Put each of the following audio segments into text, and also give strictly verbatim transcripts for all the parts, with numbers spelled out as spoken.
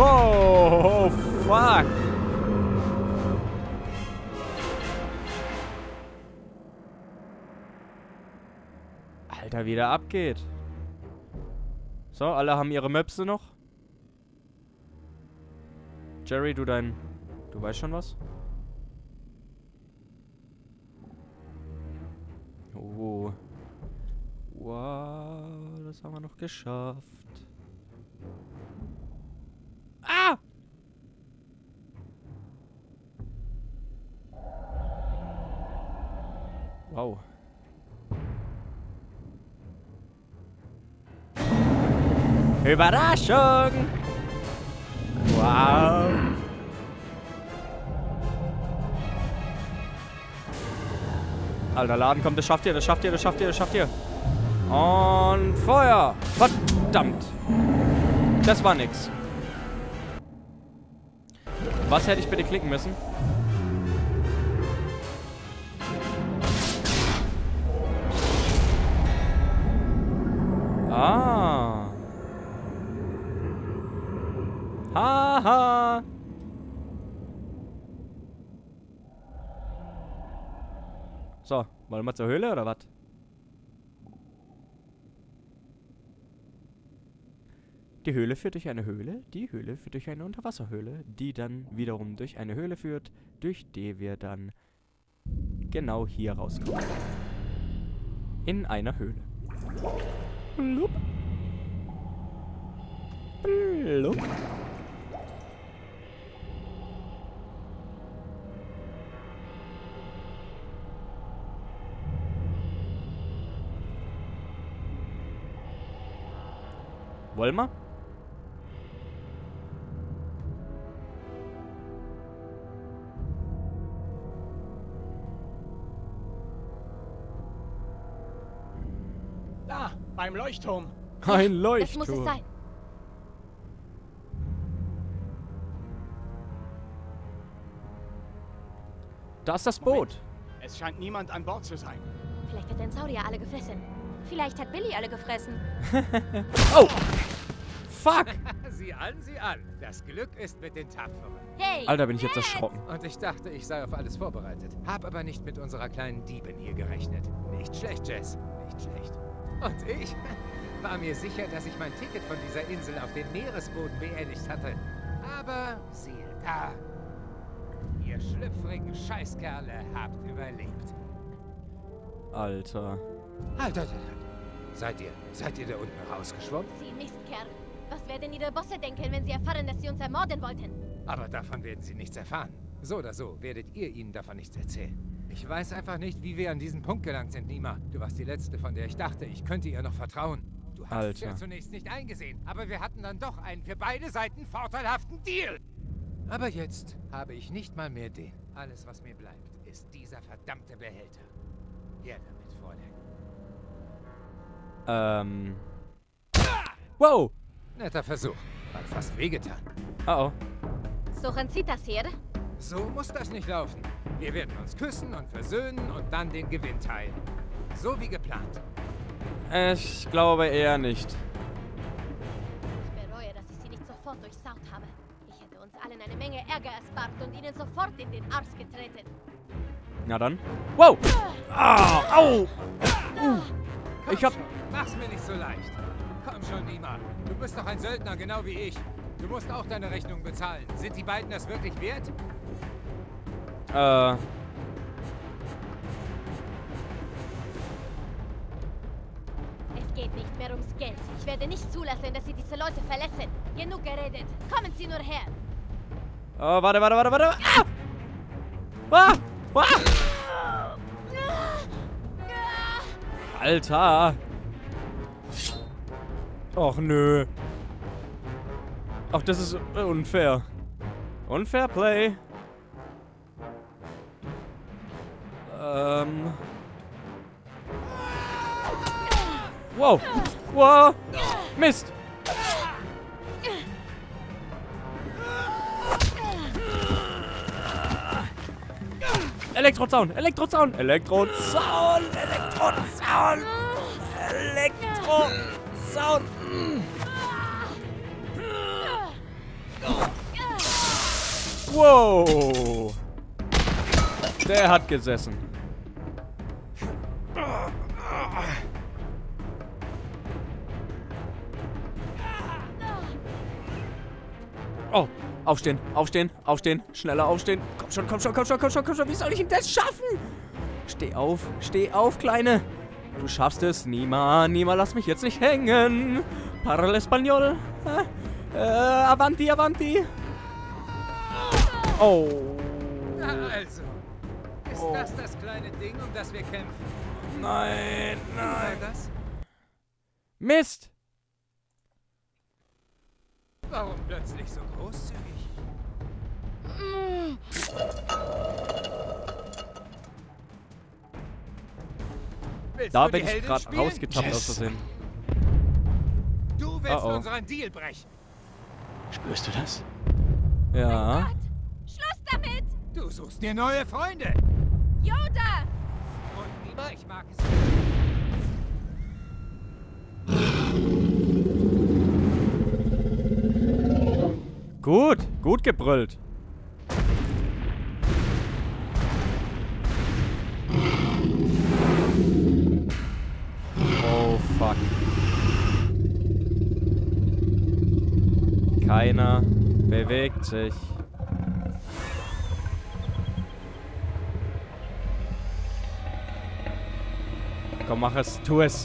Wow, fuck. Alter, wie der abgeht. So, alle haben ihre Möpse noch. Jerry, du dein... Du weißt schon was? Oh. Wow, das haben wir noch geschafft. Ah! Wow. Überraschung! Wow! Alter, Laden kommt, das schafft ihr, das schafft ihr, das schafft ihr, das schafft ihr. Und Feuer! Verdammt! Das war nix. Was hätte ich bitte klicken müssen? Ah. Haha. So, wollen wir zur Höhle oder was? Die Höhle führt durch eine Höhle, die Höhle führt durch eine Unterwasserhöhle, die dann wiederum durch eine Höhle führt, durch die wir dann genau hier rauskommen. In einer Höhle. Blub. Blub. Wollen wir? Da, beim Leuchtturm. Ein Das Leuchtturm. muss es sein. Da ist das Boot. Moment. Es scheint niemand an Bord zu sein. Vielleicht hat ein Saurier alle gefressen. Vielleicht hat Billy alle gefressen. Oh! Fuck! Sieh an, sieh an. Das Glück ist mit den Tapferen. Hey! Alter, bin ich jetzt erschrocken. Und ich dachte, ich sei auf alles vorbereitet. Hab aber nicht mit unserer kleinen Diebin hier gerechnet. Nicht schlecht, Jess. Nicht schlecht. Und ich war mir sicher, dass ich mein Ticket von dieser Insel auf den Meeresboden beerdigt hatte. Aber siehe da. Ihr schlüpfrigen Scheißkerle habt überlebt. Alter. Halt, halt, halt. Seid ihr, seid ihr da unten rausgeschwommen? Sie Mistkerl. Was werden Ihre Bosse denken, wenn sie erfahren, dass sie uns ermorden wollten? Aber davon werden sie nichts erfahren. So oder so werdet ihr ihnen davon nichts erzählen. Ich weiß einfach nicht, wie wir an diesen Punkt gelangt sind, Nima. Du warst die Letzte, von der ich dachte, ich könnte ihr noch vertrauen. Du hast es ja Alter. zunächst nicht eingesehen, aber wir hatten dann doch einen für beide Seiten vorteilhaften Deal. Aber jetzt habe ich nicht mal mehr den. Alles, was mir bleibt, ist dieser verdammte Behälter. Ja, damit, Fräulein. Ähm. Wow! Netter Versuch. Hat fast wehgetan. Oh oh. Suchen Sie das hier? So muss das nicht laufen. Wir werden uns küssen und versöhnen und dann den Gewinn teilen. So wie geplant. Ich glaube eher nicht. Ich bereue, dass ich Sie nicht sofort durchsaut habe. Ich hätte uns allen eine Menge Ärger erspart und Ihnen sofort in den Arsch getreten. Na dann. Wow! Ah! Au! Komm Ich hab... schon, mach's mir nicht so leicht. Komm schon, Nima. Du bist doch ein Söldner, genau wie ich. Du musst auch deine Rechnung bezahlen. Sind die beiden das wirklich wert? Äh... Es geht nicht mehr ums Geld. Ich werde nicht zulassen, dass Sie diese Leute verletzen. Genug geredet. Kommen Sie nur her. Oh, warte, warte, warte, warte. Ah! Ah! Ah! Alter. Och, nö. Ach, das ist unfair. Unfair Play. Ähm. Wow. Wow. Mist. Elektrozaun, Elektrozaun, Elektrozaun, Elektrozaun, Elektrozaun. Wow. Der hat gesessen. Oh, aufstehen, aufstehen, aufstehen, schneller aufstehen. Komm schon, komm schon, komm schon, komm schon, komm schon. Wie soll ich denn das schaffen? Steh auf, steh auf, Kleine. Du schaffst es. Nima, Nima, lass mich jetzt nicht hängen. Parle Español. Äh, avanti, avanti. Oh. Na also. Ist Oh. das das kleine Ding, um das wir kämpfen? Nein, Wie war nein. das? Mist. Warum plötzlich so großzügig? Willst Da du bin die ich Heldin gerade spielen? rausgetappt aus Yes. Versehen. Du willst Oh, oh. unseren Deal brechen. Spürst du das? Ja. Schluss damit! Du suchst dir neue Freunde. Yoda! Und Nima, ich mag es. Gut, gut gebrüllt. Oh, fuck. Keiner bewegt sich. Komm, mach es. Tu es.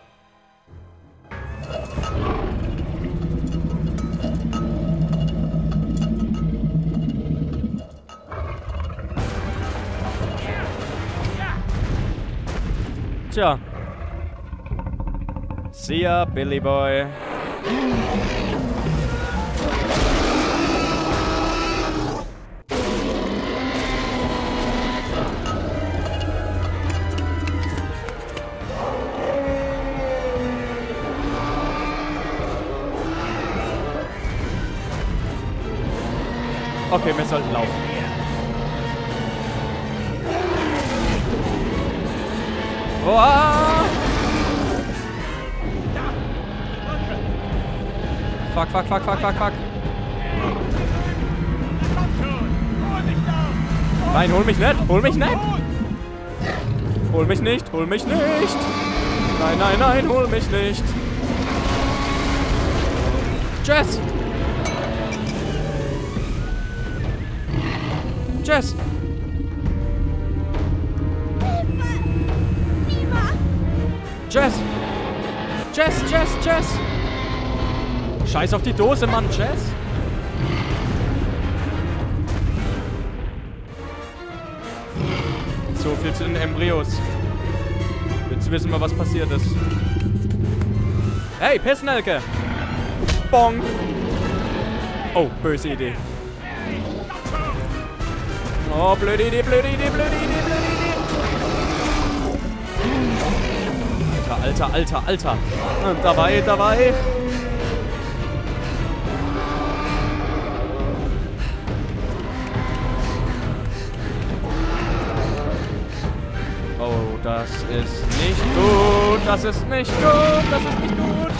Tja. See ya, Billy Boy. Okay, wir sollten laufen. Wow. Fuck, fuck, fuck, fuck, fuck, fuck. Nein, hol mich nicht, hol mich nicht. Hol mich nicht, hol mich nicht. Nein, nein, nein, hol mich nicht. Jess! Jess! Jess! Jess, Jess, Jess! Scheiß auf die Dose, Mann, Jess! So viel zu den Embryos. Jetzt wissen wir, was passiert ist. Hey, Pissnelke! Bong! Oh, böse Idee. Oh, blöde Idee, blöde Idee, blöde Idee, blöde Idee. Alter, Alter, Alter. Und dabei, dabei. Oh, das ist nicht gut. Das ist nicht gut. Das ist nicht gut.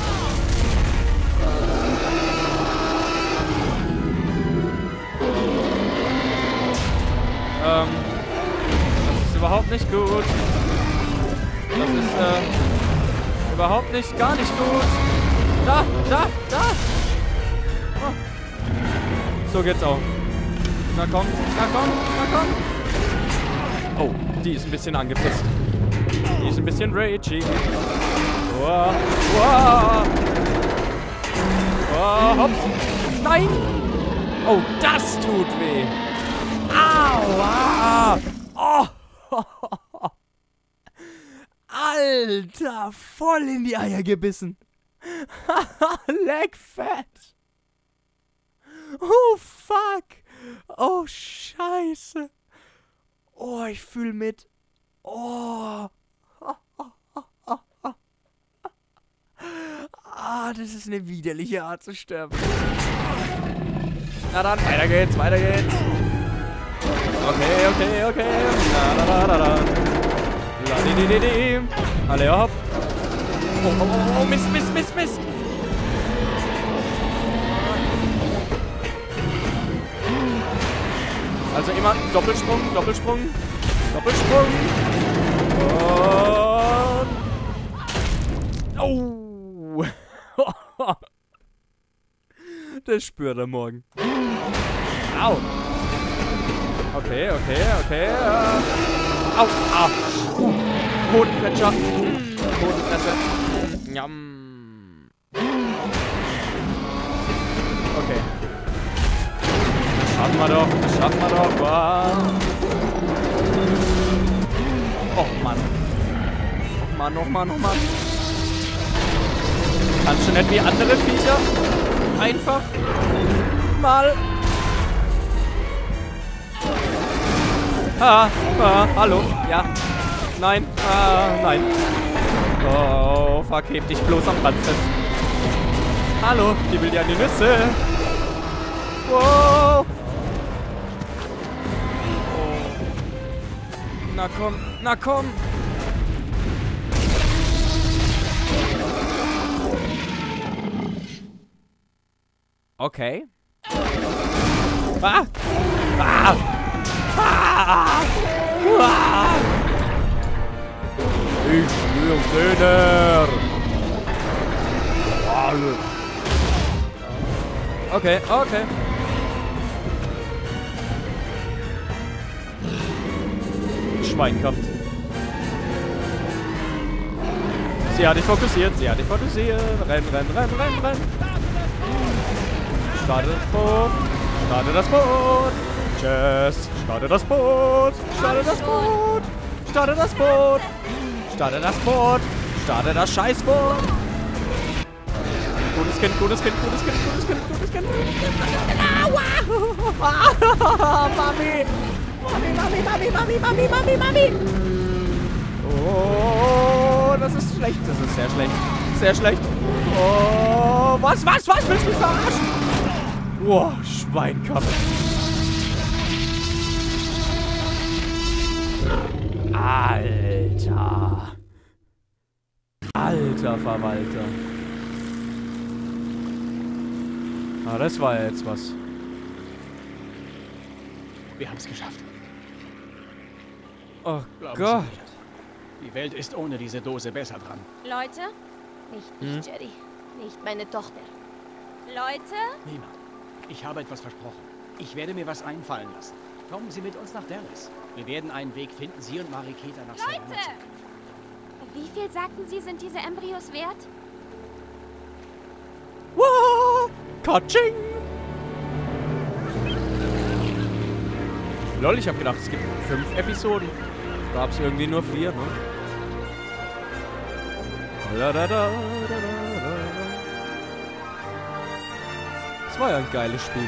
Ähm, das ist überhaupt nicht gut. Das ist, äh, überhaupt nicht, gar nicht gut. Da, da, da. Oh. So geht's auch. Na komm, na komm, na komm. Oh, die ist ein bisschen angepisst. Die ist ein bisschen ragey. Wow, wow. Oh, hops. Nein. Oh, das tut weh. Aua! Oh! Alter, voll in die Eier gebissen. Leg fat. Oh, fuck. Oh, scheiße. Oh, ich fühl mit. Oh. Ah, das ist eine widerliche Art zu sterben. Na dann, weiter geht's, weiter geht's. Okay, okay, okay. La la la la la. La di di di di. Alle hopp. Oh, oh, oh, oh, Mist, Mist, Mist, Mist. jemand. Doppelsprung, Doppelsprung, Doppelsprung. Und... Oh. Das spürt er morgen. Au. Okay, okay, okay. Au, au. Uh. Hodenquetscher. Mm. Hodenpresse. Njam. Okay. Das schaffen wir doch, das schaffen wir doch. Wow. Oh Mann. Oh Mann, oh Mann, oh Mann. Kannst du nicht wie andere Viecher einfach mal... Ah, ah, hallo, ja. Nein, ah, nein. Oh, fuck, heb dich bloß am Rand fest. Hallo, die will ja die Nüsse. Wow. Oh. Na komm, na komm. Okay. Ah! Ah! Ah! Ah! Ich will Döner! Okay, okay. Schwein gehabt. Sie hat dich fokussiert, sie hat dich fokussiert. Renn, renn, renn, renn, renn. Starte das Boot. Starte das Boot. Tschüss. Starte das Boot. Starte das Boot. Starte das Boot. Starte das Boot. Starte das Scheißboot. Gutes Kind, gutes Kind, gutes Kind, gutes Kind, gutes Kind, gutes Kind. Aua! Mami! Mami, Mami, Mami, Mami, Mami, Mami, Mami! Oh, das ist schlecht. Das ist sehr schlecht. Sehr schlecht. Oh, was, was, was? Willst du mich verarschen? Oh, Schweinkappe. Alter. Alter Verwalter. Ah, das war ja jetzt was. Wir haben es geschafft. Oh Glauben Gott. Sie nicht. Die Welt ist ohne diese Dose besser dran. Leute? Nicht ich, Hm? Jerry. Nicht meine Tochter. Leute? Niemand. Ich habe etwas versprochen. Ich werde mir was einfallen lassen. Kommen Sie mit uns nach Dallas. Wir werden einen Weg finden, Sie und Mariketa nach Savannah Leute! zu bringen. Wie viel sagten Sie, sind diese Embryos wert? Wow! Katsching! Lol, ich hab gedacht, es gibt fünf Episoden. Gab es irgendwie nur vier, ne? Da, da, da, da, da. Das war ja ein geiles Spiel.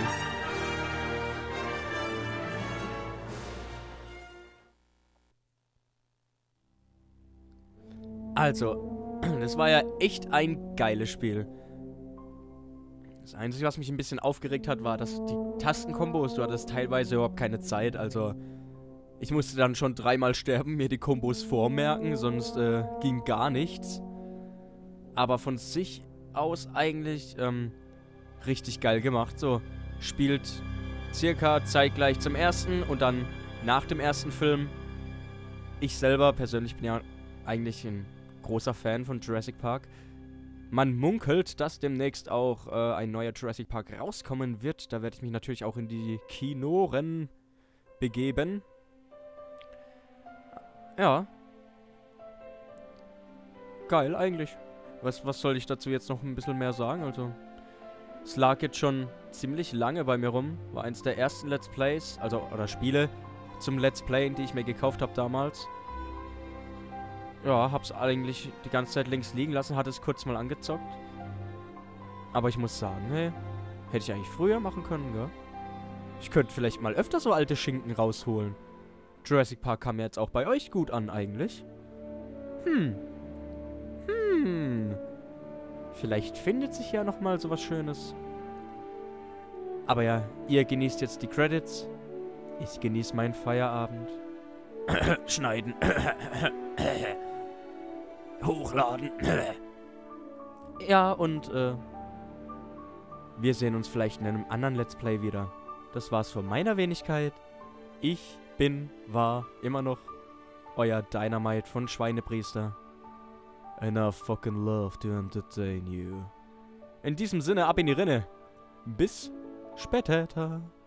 Also, das war ja echt ein geiles Spiel. Das Einzige, was mich ein bisschen aufgeregt hat, war, dass die Tastenkombos, du hattest teilweise überhaupt keine Zeit, also ich musste dann schon dreimal sterben, mir die Kombos vormerken, sonst äh, ging gar nichts. Aber von sich aus eigentlich ähm, richtig geil gemacht. So, spielt circa zeitgleich zum ersten und dann nach dem ersten Film. Ich selber persönlich bin ja eigentlich ein großer Fan von Jurassic Park. Man munkelt, dass demnächst auch äh, ein neuer Jurassic Park rauskommen wird. Da werde ich mich natürlich auch in die Kinoren begeben. Ja. Geil eigentlich. Was, was soll ich dazu jetzt noch ein bisschen mehr sagen? Also, es lag jetzt schon ziemlich lange bei mir rum. War eins der ersten Let's Plays, also, oder Spiele zum Let's Playen, die ich mir gekauft habe damals. Ja, hab's eigentlich die ganze Zeit links liegen lassen, hatte es kurz mal angezockt. Aber ich muss sagen, hey, hätte ich eigentlich früher machen können, gell? Ich könnte vielleicht mal öfter so alte Schinken rausholen. Jurassic Park kam ja jetzt auch bei euch gut an, eigentlich. Hm. Hm. Vielleicht findet sich ja nochmal sowas Schönes. Aber ja, ihr genießt jetzt die Credits. Ich genieße meinen Feierabend. Schneiden. Hochladen. Ja, und äh, wir sehen uns vielleicht in einem anderen Let's Play wieder. Das war's von meiner Wenigkeit. Ich bin, war immer noch euer Dynamite von Schweinepriester. And I fucking love to entertain you. In diesem Sinne, ab in die Rinne. Bis später.